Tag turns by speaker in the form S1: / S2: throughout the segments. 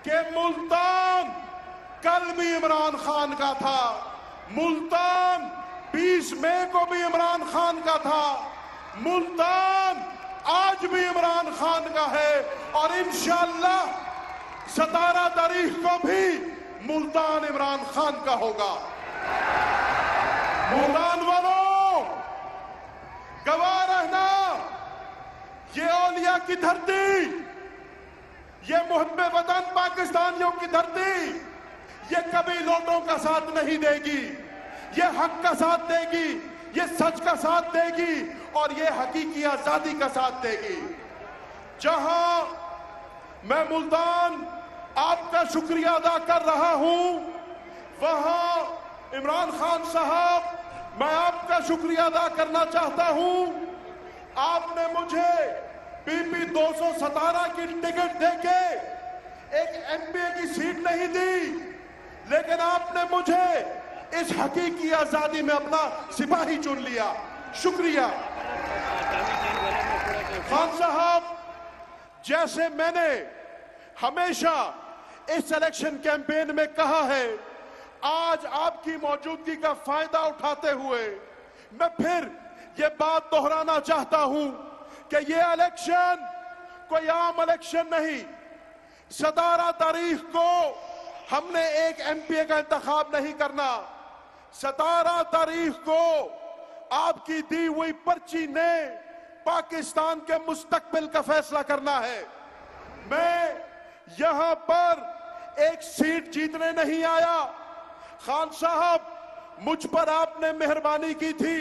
S1: کہ ملتان کل بھی عمران خان کا تھا، ملتان 20 مئی کو بھی عمران خان کا تھا، ملتان آج بھی عمران خان کا ہے، اور انشاءاللہ 17 تاریخ کو بھی ملتان عمران خان کا ہوگا۔ ملتان والوں گواہ رہنا، یہ اولیاء کی دھرتی، یہ محب وطن پاکستانیوں کی دھرتی، یہ کبھی لوٹوں کا ساتھ نہیں دے گی، یہ حق کا ساتھ دے گی، یہ سچ کا ساتھ دے گی، اور یہ حقیقی آزادی کا ساتھ دے گی۔ جہاں میں ملتان آپ کا شکریہ ادا کر رہا ہوں، وہاں عمران خان صاحب میں آپ کا شکریہ ادا کرنا چاہتا ہوں۔ آپ نے مجھے پی پی 217 کی ٹکٹ دے کے ایک ایم پی اے کی سیٹ نہیں دی، لیکن آپ نے مجھے اس حقیقی آزادی میں اپنا سپاہی چن لیا۔ شکریہ خان صاحب، جیسے میں نے ہمیشہ اس الیکشن کیمپین میں کہا ہے، آج آپ کی موجودگی کا فائدہ اٹھاتے ہوئے میں پھر یہ بات دہرانا چاہتا ہوں کہ یہ الیکشن کوئی عام الیکشن نہیں۔ 17 تاریخ کو ہم نے ایک ایم پی اے کا انتخاب نہیں کرنا، 17 تاریخ کو آپ کی دی ہوئی پرچی نے پاکستان کے مستقبل کا فیصلہ کرنا ہے۔ میں یہاں پر ایک سیٹ جیتنے نہیں آیا۔ خان صاحب، مجھ پر آپ نے مہربانی کی تھی،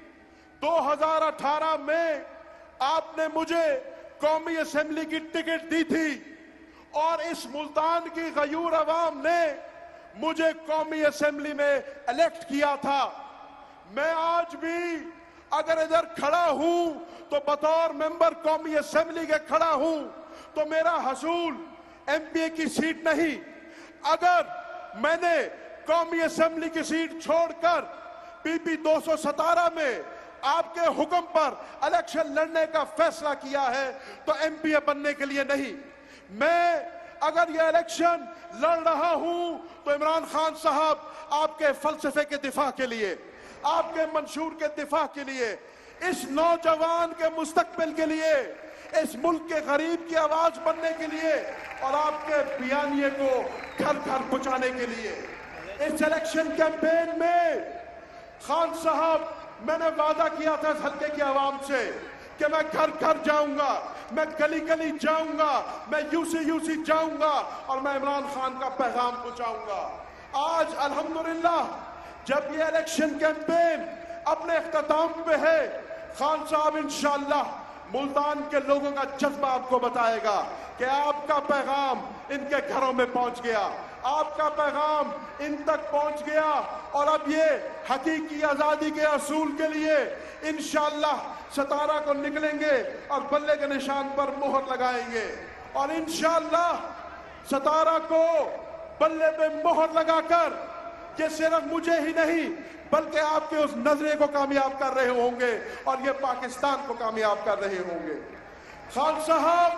S1: 2018 میں آپ نے مجھے قومی اسمبلی کی ٹکٹ دی تھی، اور اس ملتان کی غیور عوام نے مجھے قومی اسمبلی میں الیکٹ کیا تھا۔ میں آج بھی اگر ادھر کھڑا ہوں تو بطور ممبر قومی اسمبلی کے کھڑا ہوں، تو میرا حصول ایم پی اے کی سیٹ نہیں۔ اگر میں نے قومی اسمبلی کی سیٹ چھوڑ کر پی پی 217 میں آپ کے حکم پر الیکشن لڑنے کا فیصلہ کیا ہے تو ایم پی اے بننے کے لیے نہیں۔ میں اگر یہ الیکشن لڑ رہا ہوں تو عمران خان صاحب آپ کے فلسفے کے دفاع کے لیے، آپ کے منشور کے دفاع کے لیے، اس نوجوان کے مستقبل کے لیے، اس ملک کے غریب کی آواز بننے کے لیے، اور آپ کے بیانیے کو گھر گھر پہنچانے کے لیے۔ اس الیکشن کیمپین میں خان صاحب میں نے وعدہ کیا تھا اس حلقے کی عوام سے کہ میں گھر گھر جاؤں گا، میں گلی گلی جاؤں گا، میں یو سی جاؤں گا، اور میں عمران خان کا پیغام پہنچاؤں گا۔ آج الحمدللہ جب یہ الیکشن کیمپین اپنے اختتام پہ ہے، خان صاحب انشاءاللہ ملتان کے لوگوں کا جذبہ آپ کو بتائے گا کہ آپ کا پیغام ان کے گھروں میں پہنچ گیا، آپ کا پیغام ان تک پہنچ گیا، اور اب یہ حقیقی آزادی کے اصول کے لیے انشاءاللہ 17 کو نکلیں گے اور بلے کے نشان پر مہر لگائیں گے، اور انشاءاللہ 17 کو بلے پہ مہر لگا کر یہ صرف مجھے ہی نہیں بلکہ آپ کے اس نظریے کو کامیاب کر رہے ہوں گے، اور یہ پاکستان کو کامیاب کر رہے ہوں گے۔ خان صاحب،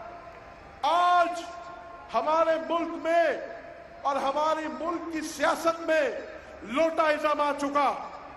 S1: آج ہمارے ملک میں اور ہماری ملک کی سیاست میں لوٹا ازم آ چکا۔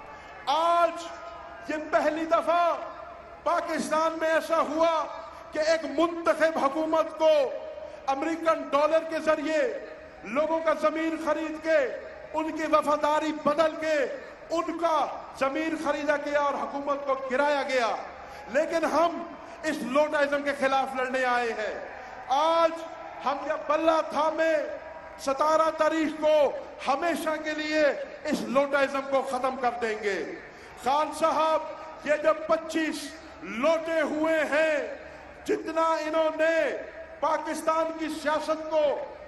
S1: آج یہ پہلی دفعہ پاکستان میں ایسا ہوا کہ ایک منتخب حکومت کو امریکن ڈالر کے ذریعے لوگوں کا زمین خرید کے، ان کی وفاداری بدل کے ان کا زمین خریدا گیا اور حکومت کو گرایا گیا، لیکن ہم اس لوٹائزم کے خلاف لڑنے آئے ہیں۔ آج ہم یہ بلہ تھامے 17 تاریخ کو ہمیشہ کے لیے اس لوٹائزم کو ختم کر دیں گے۔ خان صاحب، یہ جو 25 لوٹے ہوئے ہیں، جتنا انہوں نے پاکستان کی سیاست کو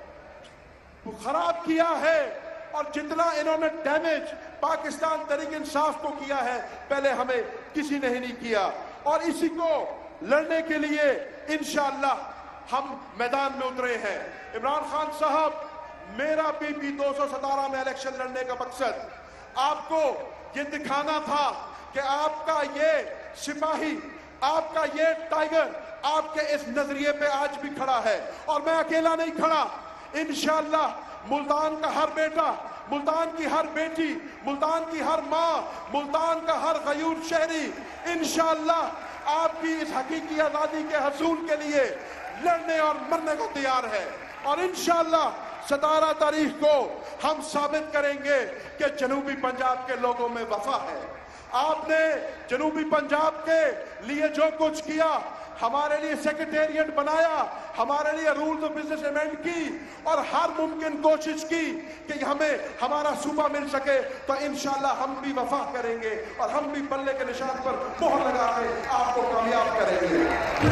S1: خراب کیا ہے اور جتنا انہوں نے ڈیمیج پاکستان تحریک انصاف کو کیا ہے، پہلے ہمیں کسی نے ہی نہیں کیا، اور اسی کو لڑنے کے لیے انشاءاللہ ہم میدان میں اترے ہیں۔ عمران خان صاحب، میرا پی پی 217 میں الیکشن لڑنے کا مقصد آپ کو یہ دکھانا تھا کہ آپ کا یہ سپاہی، آپ کا یہ ٹائگر آپ کے اس نظریے پہ آج بھی کھڑا ہے، اور میں اکیلا نہیں کھڑا۔ इंशाअल्लाह मुल्तान का हर बेटा, मुल्तान की हर बेटी, मुल्तान की हर माँ, मुल्तान का हर गयूर शहरी इंशाअल्लाह आपकी इस हकीकी आजादी के हसूल के लिए लड़ने और मरने को तैयार है। और इंशाअल्लाह 17 तारीख को हम साबित करेंगे कि जनूबी पंजाब के लोगों में वफा है। आपने जनूबी पंजाब के लिए जो कुछ किया, हमारे लिए सेक्रेटेरिएट बनाया, हमारे लिए रूल्स ऑफ बिजनेस अमेंड की और हर मुमकिन कोशिश की कि हमें हमारा सूबा मिल सके, तो इंशाअल्लाह हम भी वफा करेंगे और हम भी बल्ले के निशान पर मोहर लगा के आपको कामयाब करेंगे।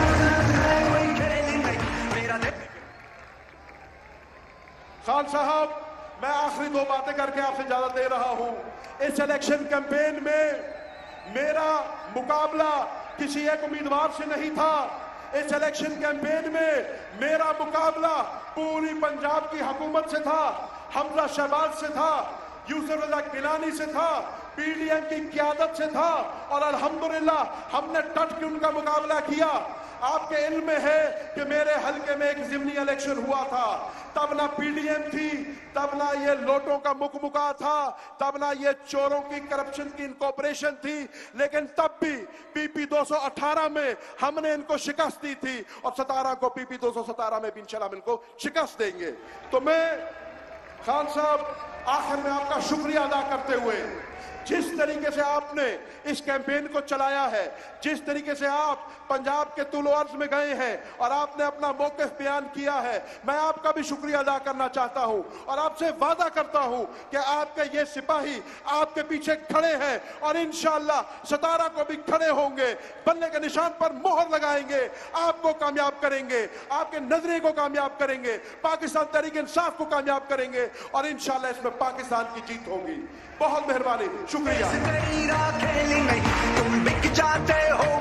S1: खान साहब, मैं आखिरी 2 बातें करके आपसे इजाजत दे रहा हूं। इस इलेक्शन कैंपेन में मेरा मुकाबला किसी एक उम्मीदवार से नहीं था। इस इलेक्शन कैंपेन में मेरा मुकाबला पूरी पंजाब की हुकूमत से था, हमजा शहबाज से था, यूसुफ रजा गिलानी से था, पीडीएम की क़यादत से था और अल्हम्दुलिल्लाह हमने डट के उनका मुकाबला किया। आपके इल्म में है कि मेरे हलके में एक ज़िमनी इलेक्शन हुआ था, तब ना पीडीएम थी, तब ना ये लोटों का मुकमुका था, तब ना ये चोरों की करप्शन की इनकॉर्पोरेशन थी, लेकिन तब भी पीपी 218 में हमने इनको शिकस्त दी थी और 17 को पीपी 217 में भी इंशाल्लाह इनको शिकस्त देंगे। तो मैं खान साहब आखिर में आपका शुक्रिया अदा करते हुए, जिस तरीके से आपने इस कैंपेन को चलाया है, जिस तरीके से आप पंजाब के तुलो अर्ज में गए हैं और आपने अपना मौक़िफ़ बयान किया है, मैं आपका भी शुक्रिया अदा करना चाहता हूं और आपसे वादा करता हूं कि आपके ये सिपाही आपके पीछे खड़े हैं और इंशाअल्लाह 17 को भी खड़े होंगे, बल्ले के निशान पर मोहर लगाएंगे, आपको कामयाब करेंगे, आपके नजरिए को कामयाब करेंगे, पाकिस्तान तहरीक इंसाफ को कामयाब करेंगे और इंशाअल्लाह इसमें पाकिस्तान की जीत होगी। बहुत मेहरबानी, शुक्रिया।
S2: तुम बिक जाते हो